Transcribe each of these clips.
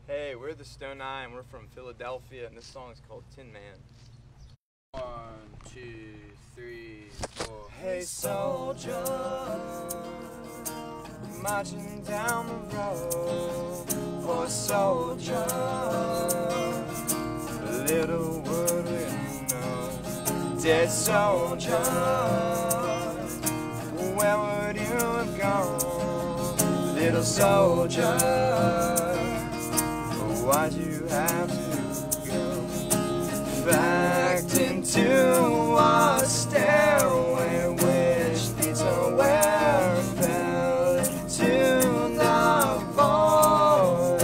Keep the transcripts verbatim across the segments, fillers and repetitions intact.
Hey, we're the Stone Eye and we're from Philadelphia, and this song is called Tin Man. One, two, three, four. Hey soldier, marching down the road. Oh soldier, little would we know. Dead soldier, where would you have gone? Little soldier, why'd you have to go back into a stairway which leads nowhere, fell into the void?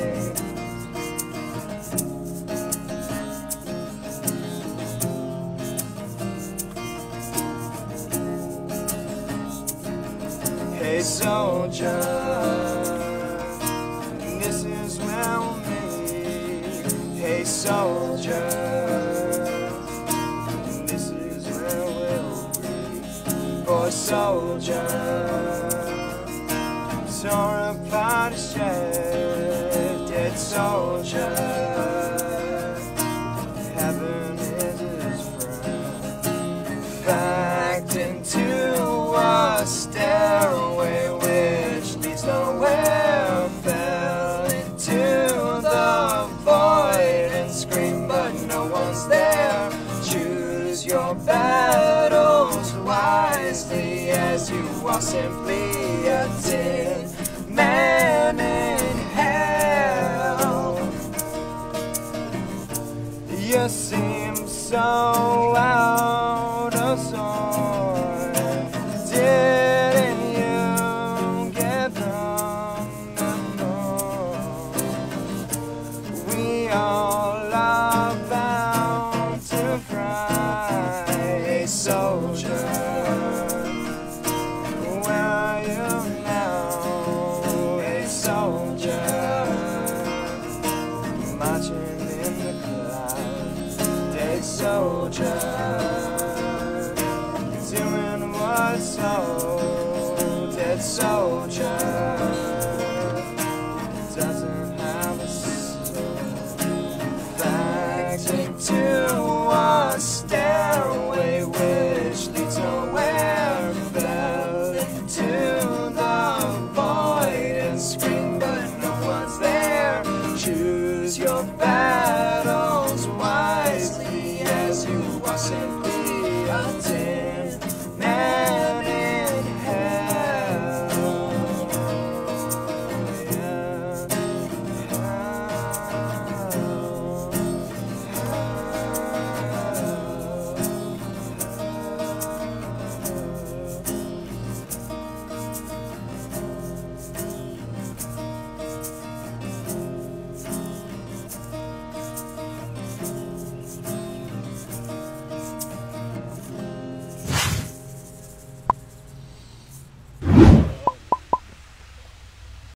Hey soldier, this is where we'll meet. Hey soldier, this is where we'll be. Boy soldier, torn apart a shed. Dead soldier, heaven is his friend. Backed into a stairway which leads nowhere, fell into the void and scream, but no one's there. Choose your battles wisely, as you are simply a tin man in hell. You seem so out of sorts. Didn't you get from the north? We all are bound to fry. Hey soldier, where are you now? Hey soldier, marching in the clouds. Dead soldier, doing what's so. Dead soldier,